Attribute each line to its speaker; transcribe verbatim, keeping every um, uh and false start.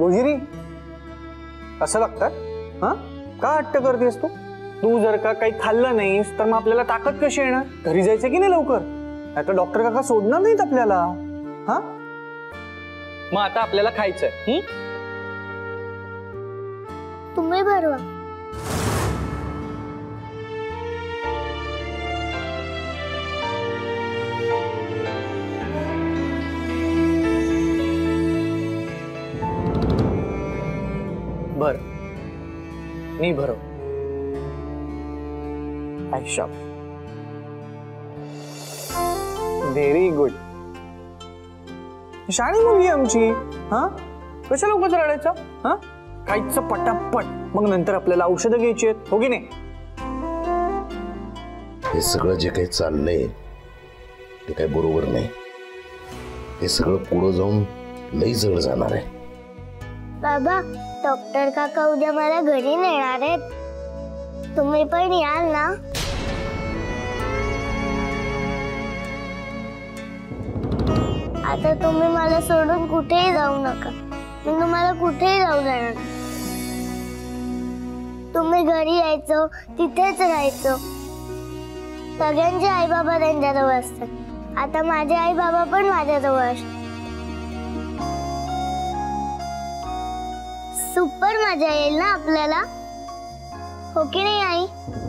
Speaker 1: गोजिरी असं लागतं? हा का हट्ट करतेस तू? तू जर का काही खाल्लं नाहीस तर मग आपल्याला ताकद कशी येणार? घरी जायचं की नाही लवकर, नाही तर डॉक्टर काका सोडणार नाहीत आपल्याला. हा मग आता आपल्याला खायचंय.
Speaker 2: तुम्ही भरवा.
Speaker 1: बर मी भरव. Ayesha very good. शाळी मुलगी आमची. हा कशाला उगाच रडायचं? हा खायचं पटापट, मग नंतर आपल्याला औषधं घ्यायची आहेत, हो की नाही?
Speaker 3: हे सगळं जे काही चाललंय ते काही बरोबर नाही. हे सगळं पुढे जाऊन लई जड जाणार आहे.
Speaker 2: बाबा, डॉक्टर काका उद्या मला घरी नेणार आहेत. तुम्ही पण याल ना? आता तुम्ही मला सोडून कुठेही जाऊ नका. मी तुम्हाला कुठेही जाऊ देणार. तुम्ही घरी यायचं, तिथेच राहायचं. सगळ्यांचे आई बाबा त्यांच्याजवळ असतात. आता माझे आई बाबा पण माझ्याजवळ असतात. सुपर मजा येईल ना आपल्याला, हो की नाही आई?